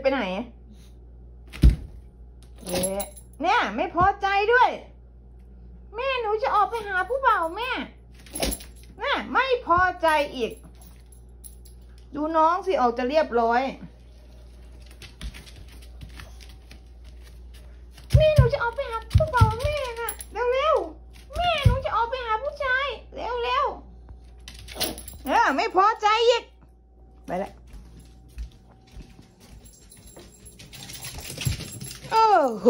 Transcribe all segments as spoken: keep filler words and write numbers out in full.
ไหนเนี่ยไม่พอใจด้วยแม่หนูจะออกไปหาผู้บ่าวแม่น่ะไม่พอใจอีกดูน้องสิออกจะเรียบร้อยแม่หนูจะออกไปหาผู้บ่าวแม่น่ะเร็วๆแม่หนูจะออกไปหาผู้ชายเร็วๆเออไม่พอใจอีกไปละโอ้โห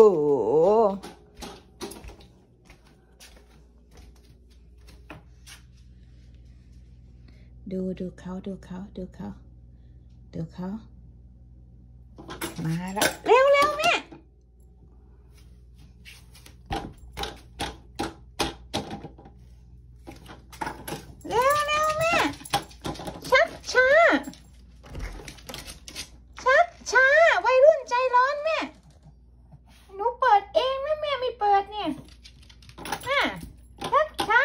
ดูดูเขาดูเขาดูเขาดูเขามาแล้วเร็วเร็วแม่เร็วเร็วแม่ชักช้าชักช้าวัยรุ่นใจร้อนแม่หนูเปิดเองนะแม่ไม่เปิดเนี่ยอ่ะชักช้า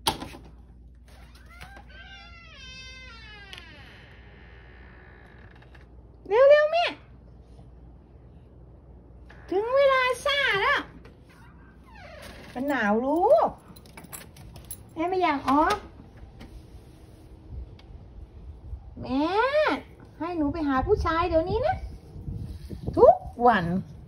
เร็วเร็วแม่ถึงเวลาซ่าแล้วมันหนาวลูกแม่ไม่อยากออกแม่ให้หนูไปหาผู้ชายเดี๋ยวนี้นะทุกวัน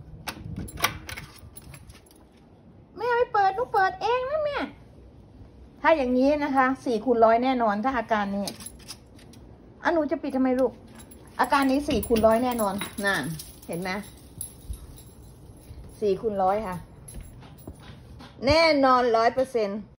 แม่ไม่เปิดหนูเปิดเองนะแม่ถ้าอย่างนี้นะคะสี่คูณร้อยแน่นอนถ้าอาการนี้อ่ะหนูจะปิดทำไมลูกอาการนี้สี่คูณร้อยแน่นอนน่ะเห็นไหมสี่คูณร้อยค่ะแน่นอนร้อยเปอร์เซ็นต์